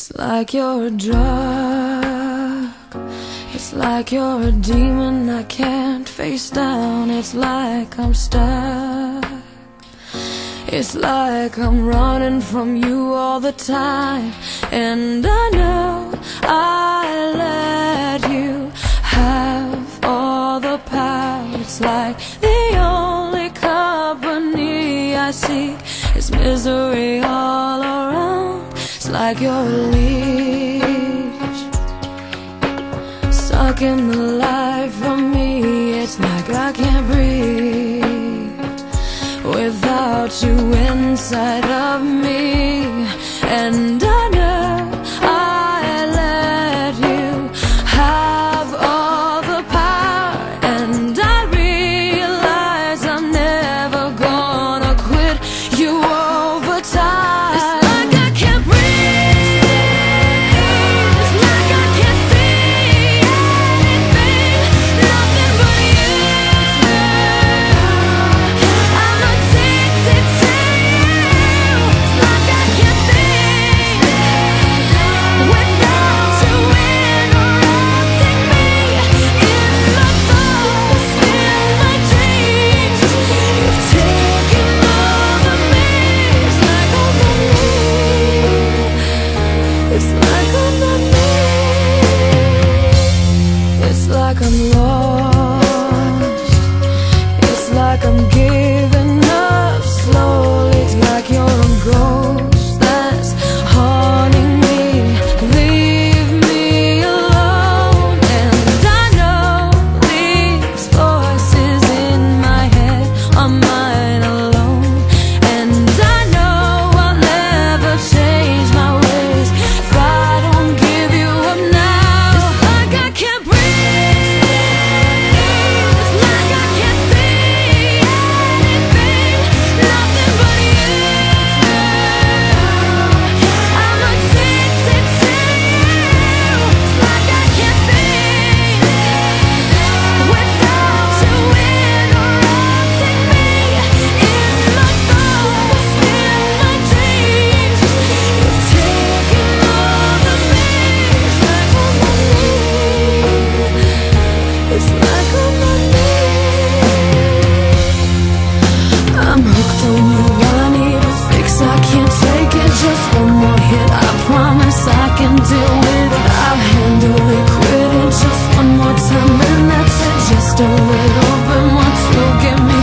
It's like you're a drug, it's like you're a demon I can't face down. It's like I'm stuck, it's like I'm running from you all the time. And I know I let you have all the power. It's like the only company I seek is misery all around. It's like you're a leech, sucking the life from me. It's like I can't breathe without you inside of me. And I know I let you have all the power, and I realize I'm never gonna quit you over time. It's like I can't breathe, it's like I can't see anything, nothing but you. I'm addicted to you. It's like I can't think without you interrupting me. In my thoughts, in my dreams, you've taken over me. It's like I'm not me. It's like I'm not me. It's like I'm lost. It's like I'm giving up slowly. It's like you're a ghost that's haunting me. Leave me alone. And I know these voices in my head are mine alone. And I know I'll never change my ways if I don't give you up now. It's like I can't breathe, it's like I can't see anything, nothing but you. I'm addicted to you. It's like I can't think without you interrupting me. In my thoughts, in my dreams, you've taken over me. It's like I'm not me. It's like I'm not me. I'm hooked on you, I need a fix. I can't take it, just one more hit. I promise I can deal with it. I'll handle it, quit it just one more time, and that's it. Just a little bit more to get me